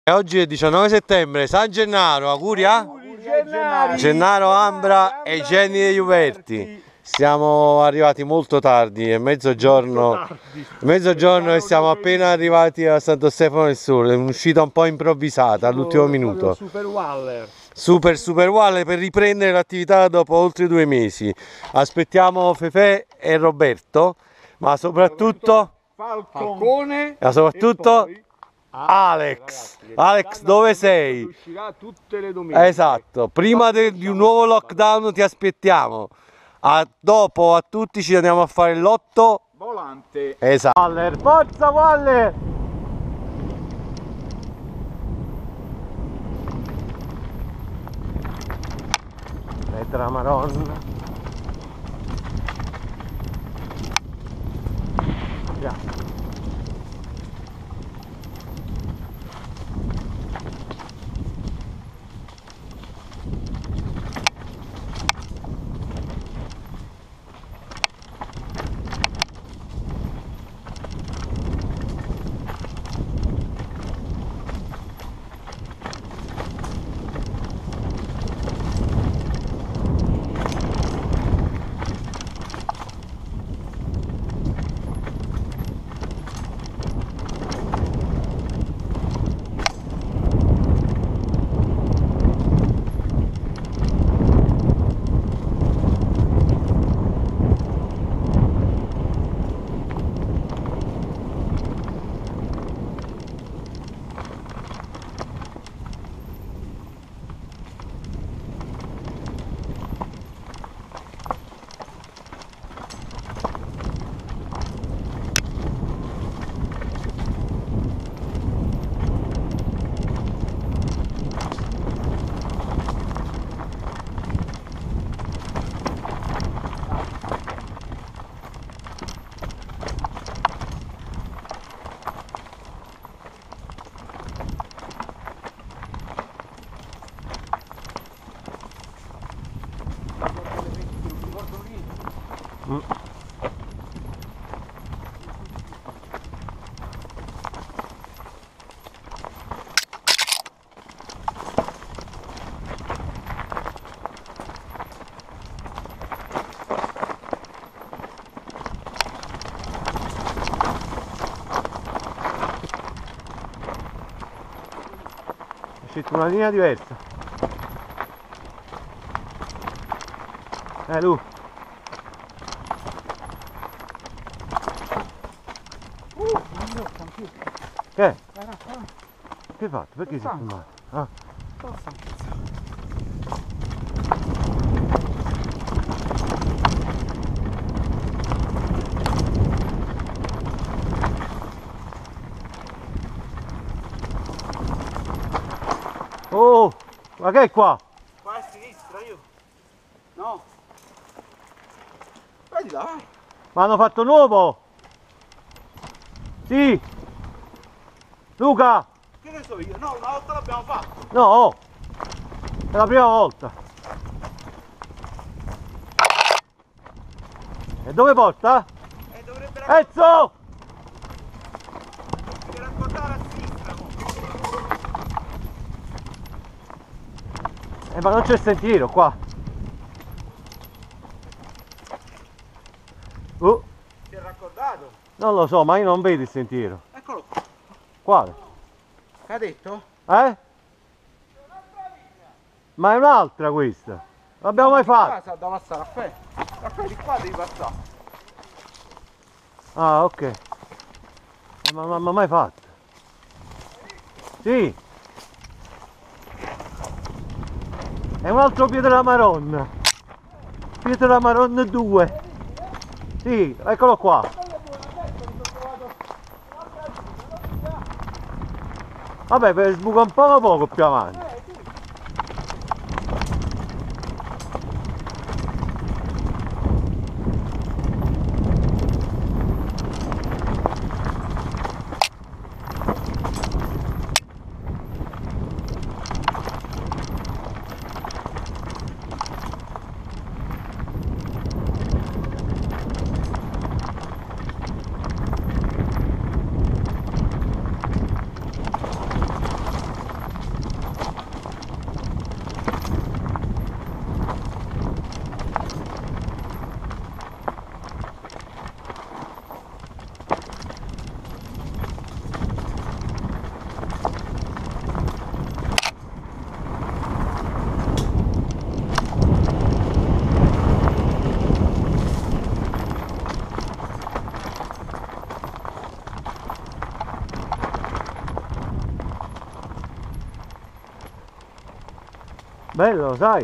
Oggi è 19 settembre, San Gennaro, auguri a Gennaro, Ambra e Jenny dei Juverti. Siamo arrivati molto tardi, è mezzogiorno e siamo appena arrivati a Santo Stefano del Sole, è un'uscita un po' improvvisata all'ultimo minuto. Super Waller per riprendere l'attività dopo oltre 2 mesi. Aspettiamo Fefe e Roberto, ma soprattutto Falcone e Alex. Alex, dove sei? Uscirà tutte le domeniche. Esatto, prima di un nuovo lockdown ti aspettiamo. Dopo a tutti ci andiamo a fare il lotto volante. Esatto. Waller, forza Waller! Lettera Maronna. Yeah. È uscita una linea diversa. Lu. Che? Che hai fatto? Perché sei filmato? Ah. Oh, ma che è qua? Qua a sinistra io. No. Vai di là, vai. Ma hanno fatto nuovo? Sì. Luca! Che ne so io? No, una volta l'abbiamo fatto. No! È la prima volta. E dove porta? Dovrebbe Ezzo! raccordare a sinistra. Ma non c'è sentiero qua. Si è raccordato? Non lo so, ma io non vedo il sentiero. Eccolo qua. Quale? Che ha detto? Ma è un'altra questa. Non l'abbiamo mai fatta. Sa da passare a fe. A fe di qua devi passare. Ah, ok. Ma non l'abbiamo mai fatta. Sì. È un altro Pietra Maronna. Pietra Maronna 2. Sì, eccolo qua. Vabbè, per sbuca un poco più avanti. Bello, sai?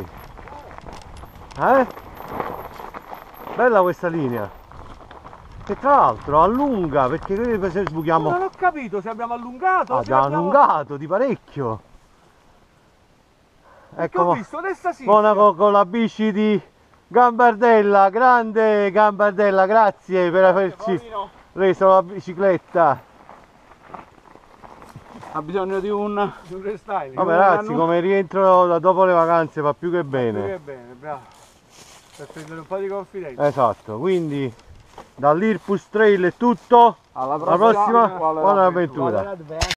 Bella questa linea. Che tra l'altro allunga, perché noi se sbuchiamo. Non ho capito se abbiamo allungato o se Abbiamo allungato di parecchio. Ecco, ho visto destra sinistra. Monaco con la bici di Gambardella, grande Gambardella, grazie per averci reso la bicicletta. Ha bisogno di un restyling. Vabbè ragazzi, come rientro dopo le vacanze va più che bene. Più che bene, bravo. Per prendere un po' di confidenza. Esatto, quindi dall'Irpus Trail è tutto. Alla prossima buona avventura.